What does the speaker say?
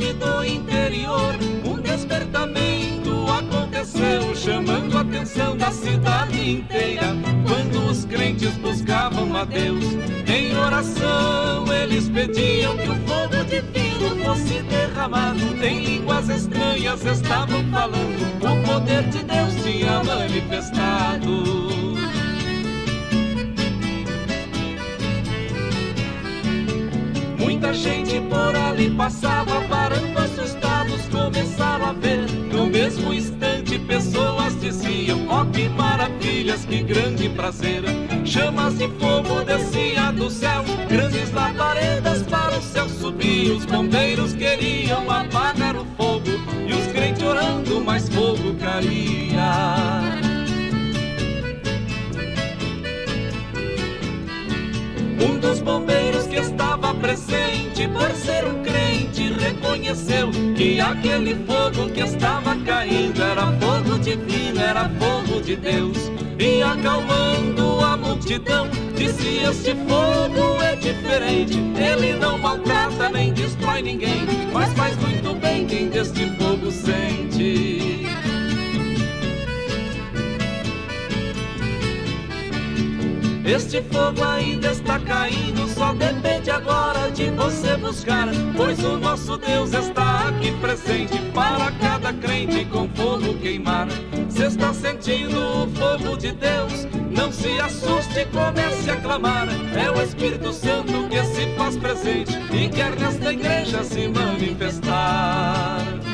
cidade do interior, um despertamento aconteceu, chamando a atenção da cidade inteira. Quando os crentes buscavam a Deus em oração, eles pediam que o fogo divino fosse derramado. Em línguas estranhas estavam falando, o poder de Deus tinha manifestado. Muita gente por ali passava, parando assustados, começaram a ver. No mesmo instante pessoas diziam: ó, que maravilhas, que grande prazer. Chamas de fogo descia do céu, grandes labaredas para o céu subiam. Os bombeiros queriam apagar o fogo e os crentes orando, mais fogo caía. Um dos bombeiros que estava presente, por ser um crente, reconheceu que aquele fogo que estava caindo era fogo divino, era fogo de Deus. E acalmando a multidão, disse: este fogo é diferente, ele não maltrata nem destrói ninguém, mas faz muito bem quem deste fogo sente. Este fogo ainda está caindo, só depende agora de você buscar, pois o nosso Deus está aqui presente para cada crente com fogo queimar. Se está sentindo o fogo de Deus, não se assuste, comece a clamar. É o Espírito Santo que se faz presente e quer nesta igreja se manifestar.